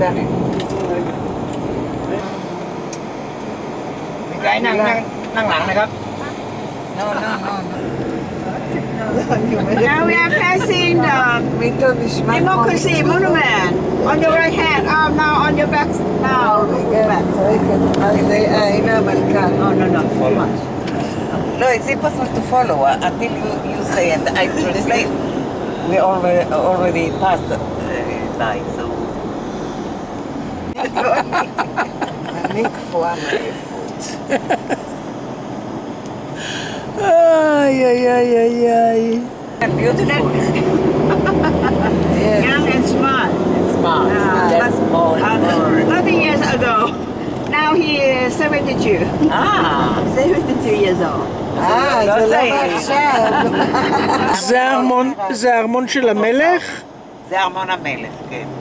תודה. Cái năng lặng này không? No. Now we are passing the Democracy Monument. On your right hand. Now on your back. Now. אז הנה המלכה. No. Follow. No, it's impossible to follow until you say and I translate. We already passed by, so. אני קפואה מעייפות. איי. Beautiful. Yes. Young and smart. Smart. That's more. 30 years ago. Now he is 72. 72 years old. זה לא מעכשיו. זה הארמון של המלך? זה ארמון המלך, כן.